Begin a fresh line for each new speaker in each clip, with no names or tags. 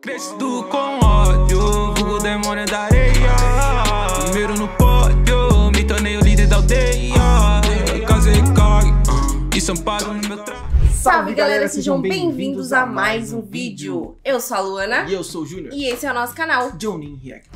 Crescido com ódio, vulgo demônio da areia. Primeiro no pódio, me tornei o líder da aldeia. Casei e estampado no meu traje.
Salve galera, sejam bem-vindos a mais um vídeo. Eu sou a Luana.
E eu sou o Júnior.
E esse é o nosso canal
Jonin React.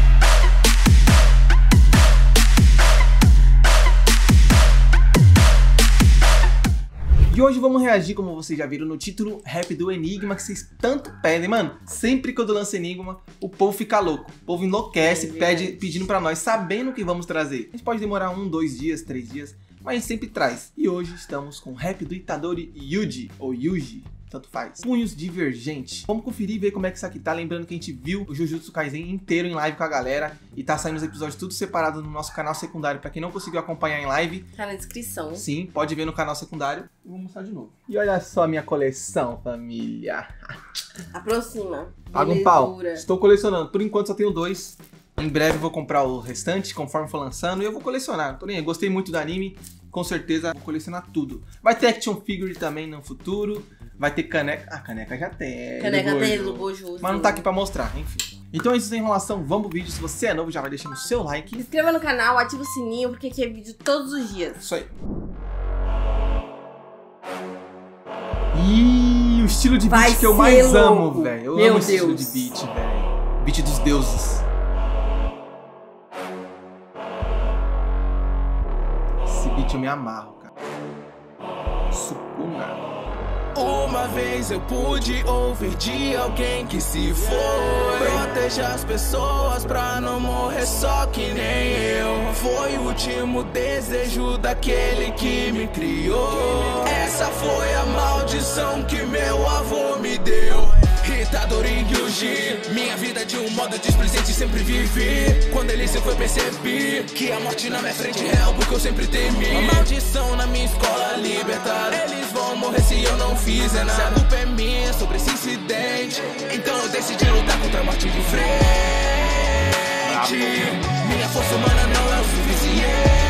E hoje vamos reagir, como vocês já viram no título, rap do Enigma, que vocês tanto pedem. Mano, sempre que eu lanço Enigma, o povo fica louco. O povo enlouquece, pedindo pra nós, sabendo o que vamos trazer. A gente pode demorar 1, 2 dias, 3 dias, mas a gente sempre traz. E hoje estamos com o rap do Itadori Yuji, ou Yuji, tanto faz. Punhos Divergente. Vamos conferir e ver como é que isso aqui tá. Lembrando que a gente viu o Jujutsu Kaisen inteiro em live com a galera. E tá saindo os episódios tudo separado no nosso canal secundário. Pra quem não conseguiu acompanhar em live,
tá na descrição.
Sim, pode ver no canal secundário. Eu vou mostrar de novo. E olha só a minha coleção, família.
Aproxima.
Paga um pau. Estou colecionando. Por enquanto só tenho 2. Em breve eu vou comprar o restante, conforme for lançando. E eu vou colecionar. Tô nem aí. Gostei muito do anime. Com certeza vou colecionar tudo. Vai ter action figure também no futuro. Vai ter caneca. Ah, caneca já tem.
Caneca dele do Gojo.
Mas não tá aqui pra mostrar, enfim. Então é isso, sem enrolação, vamos pro vídeo. Se você é novo, já vai deixando o seu like.
Se inscreva no canal, ativa o sininho, porque aqui é vídeo todos os dias.
Isso aí. Ih, o estilo de beat que eu mais amo, velho. Eu amo esse estilo de beat, velho. Beat dos deuses. Esse beat eu me amarro, cara. Sukuna.
Uma vez eu pude ouvir de alguém que se foi. Proteja as pessoas pra não morrer só que nem eu. Foi o último desejo daquele que me criou. Essa foi a maldição que meu avô me deu. Itadori Yuji, minha vida de um modo displicente sempre vivi. Quando ele se foi percebi que a morte na minha frente é algo que eu sempre temi. A maldição na minha escola libertada. Eles vão morrer se eu não fizer nada. Se a culpa é minha sobre esse incidente, então eu decidi lutar contra a morte de frente. Minha força humana não é o suficiente.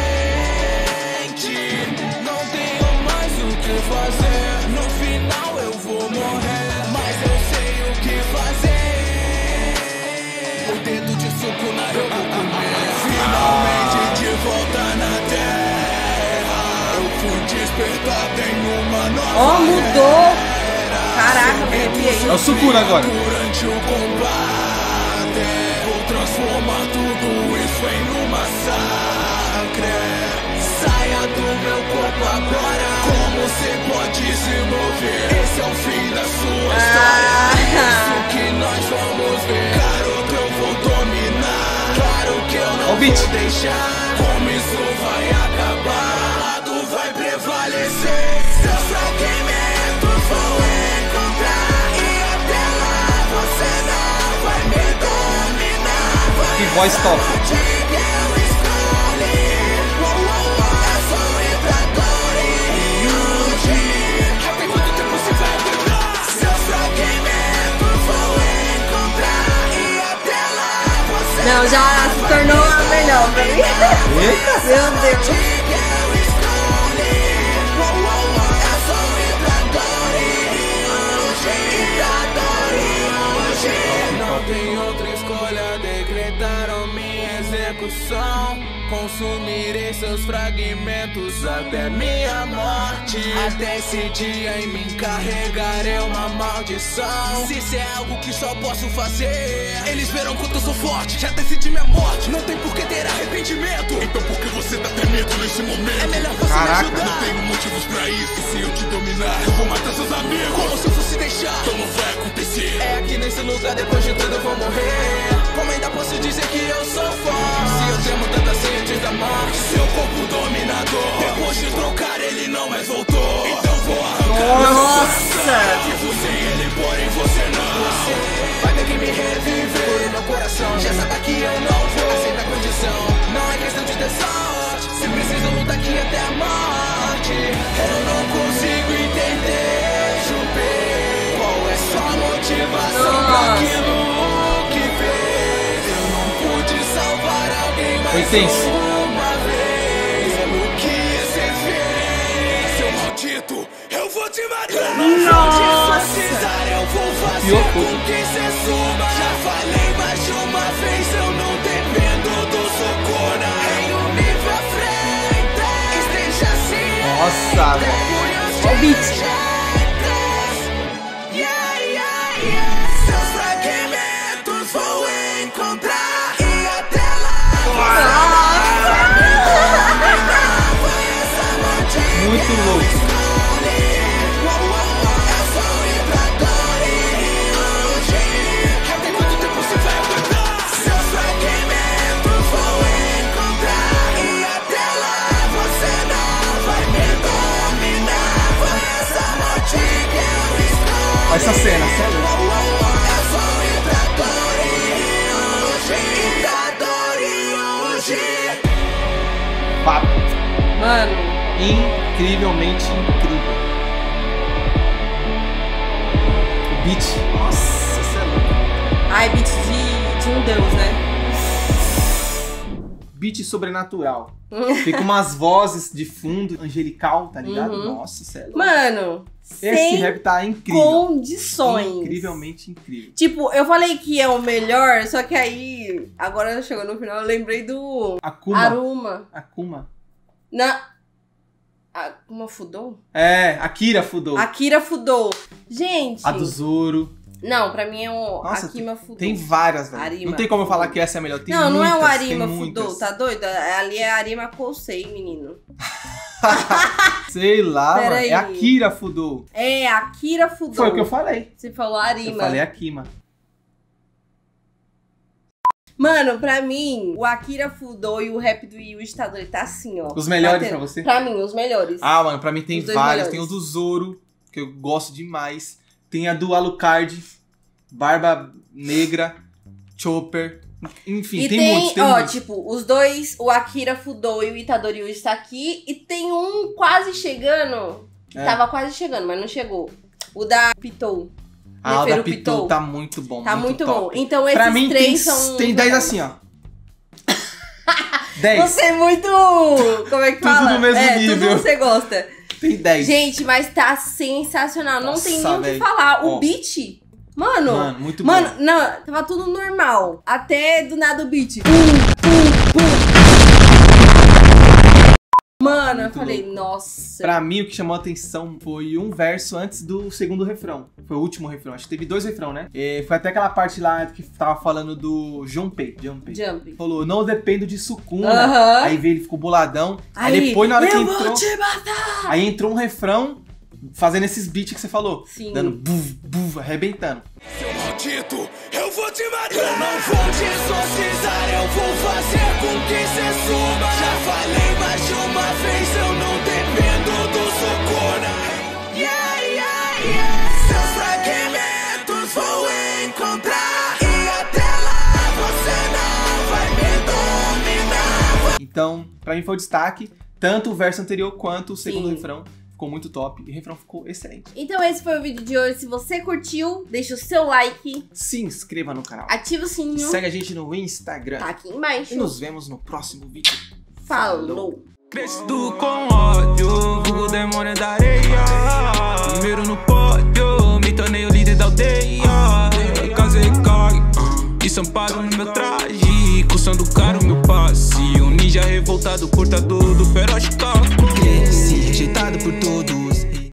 Não tenho mais o que fazer. No final eu vou morrer, mas eu sei o que fazer. O dedo de Sukuna eu vou comer. Finalmente de volta na terra, eu fui despertado em uma nova.
Ó, mudou! Caraca, arrepiei.
É o Sukuna agora.
Durante o combate, vou transformar tudo isso em um massacre. Saia do meu corpo agora. Como você pode se mover? Esse é o fim da sua história. Isso que nós vamos ver. Claro que eu vou dominar. Claro que eu não vou deixar. Como isso vai acabar? O lado vai prevalecer. Seus fragmentos vão encontrar. E até lá você não vai me dominar.
Que voz top.
Não, já se tornou a melhor pra mim. Meu Deus.
Não tem outra escolha, decretaram minha execução. Consumirei seus fragmentos até minha morte. Até esse dia em mim carregarei uma maldição. Se isso é algo que só posso fazer, eles verão quanto eu sou forte. Já decidi minha morte, não tem por que ter arrependimento. Então por que você tá tremendo nesse momento? É melhor você me ajudar. Não tenho motivos pra isso. E se eu te dominar, eu vou matar seus amigos. Como se eu fosse deixar, então não vai acontecer. É aqui nesse lugar, depois de tudo eu vou morrer. Como ainda posso dizer que eu sou forte? Se eu tremo tanto assim antes da morte, seu corpo dominador, depois de trocar ele não mais voltou. Então vou arrancar.
Nossa!
Vivo sem ele, porém você não. Você vai ter que me reviver. Por meu coração, já sabe que eu não vou aceitar a condição. Não é questão de ter sorte. Se preciso lutar aqui até a morte. Eu não consigo entender, Junpei, qual é sua motivação pra aquilo que fez. Eu não pude salvar alguém, mas
foi tenso.
Uma vez, pelo que você fez, seu maldito, eu vou te matar.
Nossa!
Eu vou fazer com que você
sabe.
Ó o beat.
Seus fragmentos vou encontrar e até lá.
Muito louco. Essa cena, sério? Papo.
Mano.
Incrivelmente incrível. O beat. Nossa, você é louco.
Ai, beat de um deus, né?
Beat sobrenatural. Fica umas vozes de fundo, angelical, tá ligado? Nossa, você é louco.
Mano,
Esse
sem
rap tá incrível.
condições.
Incrivelmente incrível.
Tipo, eu falei que é o melhor, só que aí, agora chegou no final, eu lembrei do
Akuma.
Aruma.
Akuma.
Akuma Fudou?
É, Akira Fudou.
Akira Fudou. Gente.
A do Zoro.
Não, pra mim é o
Nossa,
Akima Fudou.
Tem várias, velho.
Arima
Não tem como eu falar
Fudou.
que essa é a melhor. Tem
não, não é o
muitas,
Arima
tem
Fudou,
muitas.
tá doido? Ali é Arima Kousei, menino.
Sei lá,
Pera
mano.
aí.
É Akira Fudou.
É, Akira Fudou.
Foi o que eu falei.
Você falou Arima.
Eu falei Akima.
Mano, pra mim, o Akira Fudou e o rap do Yuji Tadori tá assim, ó.
Os melhores
batendo.
pra você?
Pra mim, os melhores.
Ah, mano, pra mim tem
Os dois
vários.
melhores.
Tem o do Zoro, que eu gosto demais. Tem a do Alucard, Barba Negra, Chopper. Enfim,
E
tem
tem,
muitos, tem
ó,
muitos.
tipo, os dois, o Akira Fudou e o Itadori Yuji tá aqui. E tem um quase chegando, que
É.
tava quase chegando, mas não chegou. O da Pitou.
Ah, o da
Neferu
Pitou
Pitou.
tá muito bom.
Tá muito bom.
top.
Então esses
Pra mim
três são...
tem 10 assim, ó. 10.
Você é muito... Como é que
Tudo
fala?
no mesmo nível.
Tudo você gosta.
Tem 10.
Gente, mas tá sensacional. Não tem
Nossa,
nem o que
velho.
falar. O
Ó.
beat... Mano,
Muito
mano,
bom.
não, tava tudo normal. Até do nada o beat. Mano, eu
Muito
falei,
louco.
nossa.
Pra mim, o que chamou a atenção foi um verso antes do segundo refrão. Foi o último refrão. Acho que teve 2 refrão, né? E foi até aquela parte lá que tava falando do Junpei.
Jump.
Falou, não dependo de Sukuna.
Aham.
Aí veio, ele ficou boladão. Aí
Aí,
depois, na hora que
eu
entrou...
vou te matar.
Aí entrou um refrão fazendo esses beats que você falou.
Sim.
Dando buf, buf, arrebentando.
Seu maldito, eu vou te matar. Eu não vou te exorcizar, eu vou fazer com que cê suba. Já falei mais de uma vez, eu não dependo do Sukuna. Yeah, yeah, yeah. Seus fragmentos vou encontrar e até lá você não vai me dominar.
Então, pra mim foi o destaque. Tanto o verso anterior quanto o segundo
Sim.
refrão. Ficou muito top. E o refrão ficou excelente.
Então esse foi o vídeo de hoje. Se você curtiu, deixa o seu like,
Se inscreva no canal.
ativa o sininho.
Segue a gente no Instagram.
Tá aqui embaixo.
E nos vemos no próximo vídeo.
Falou.
Crescido com ódio, vulgo demônio da areia. Primeiro no pódio, me tornei o líder da aldeia. Casei cai, e São Paulo no meu traje. Cursando caro meu passe, um ninja revoltado, portador